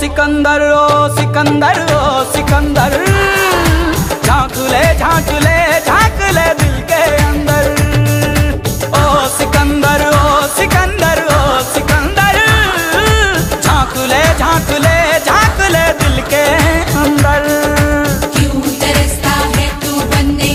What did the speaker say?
सिकंदर ओ सिकंदर ओ सिकंदर, झांक ले झांक ले झांक ले दिल के अंदर। ओ सिकंदर ओ सिकंदर ओ सिकंदर, झांक ले झांक ले